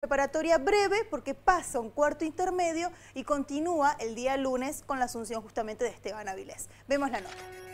preparatoria breve porque pasa un cuarto intermedio y continúa el día lunes con la asunción justamente de Esteban Avilés. Vemos la nota.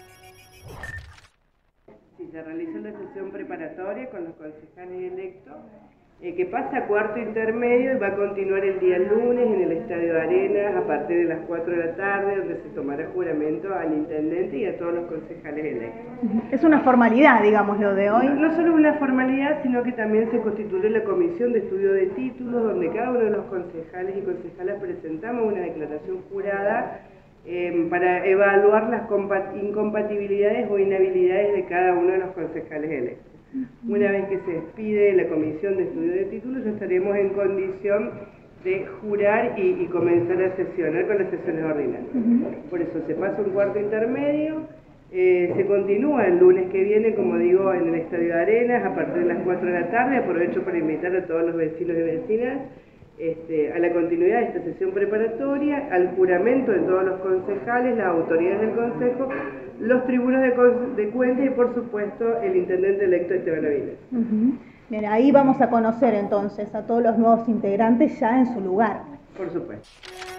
Sí, se realizó la sesión preparatoria con los concejales electos, que pasa a cuarto intermedio y va a continuar el día lunes en el Estadio de Arenas a partir de las 4 de la tarde, donde se tomará juramento al intendente y a todos los concejales electos. Es una formalidad, digamos, lo de hoy. No solo una formalidad, sino que también se constituyó la comisión de estudio de títulos, donde cada uno de los concejales y concejalas presentamos una declaración jurada para evaluar las incompatibilidades o inhabilidades de cada uno de los concejales electos. Una vez que se despide la comisión de estudio de títulos, ya estaremos en condición de jurar y comenzar a sesionar con las sesiones ordinarias. Por eso se pasa un cuarto intermedio, se continúa el lunes que viene, como digo, en el Estadio de Arenas a partir de las 4 de la tarde. Aprovecho para invitar a todos los vecinos y vecinas a la continuidad de esta sesión preparatoria, al juramento de todos los concejales, las autoridades del Consejo, los tribunos de cuentas y, por supuesto, el intendente electo Esteban Avilés. Bien, ahí vamos a conocer entonces a todos los nuevos integrantes ya en su lugar. Por supuesto.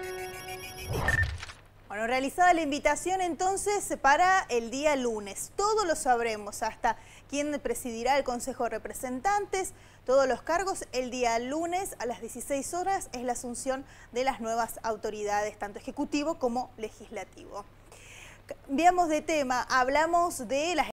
Bueno, realizada la invitación entonces para el día lunes. Todo lo sabremos, hasta quién presidirá el Consejo de Representantes, todos los cargos. El día lunes a las 16 horas es la asunción de las nuevas autoridades, tanto ejecutivo como legislativo. Cambiamos de tema, hablamos de las